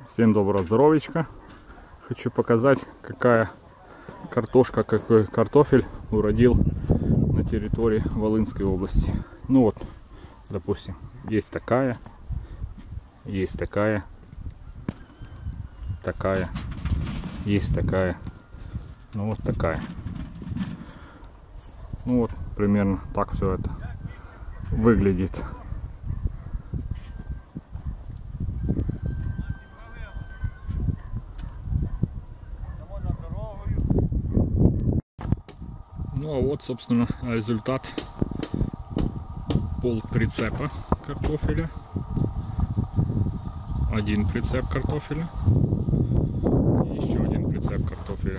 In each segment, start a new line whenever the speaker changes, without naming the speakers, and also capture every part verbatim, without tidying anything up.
Всем доброго здоровичка. Хочу показать, какая картошка, какой картофель уродил на территории Волынской области. Ну вот, допустим, есть такая, есть такая, такая, есть такая, ну вот такая. Ну вот, примерно так все это выглядит. Ну а вот, собственно, результат. Пол прицепа картофеля, один прицеп картофеля и еще один прицеп картофеля.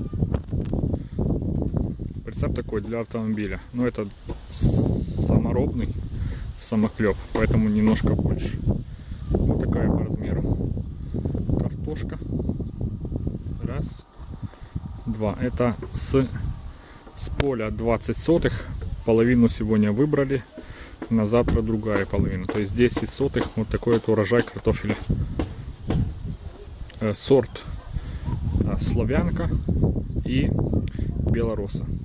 Прицеп такой для автомобиля, но это саморобный самоклеп, поэтому немножко больше. Вот такая по размеру картошка. Раз, два. Это с С поля двадцать сотых, половину сегодня выбрали, на завтра другая половина. То есть десять сотых, вот такой вот урожай картофеля. Сорт Славянка и Белороса.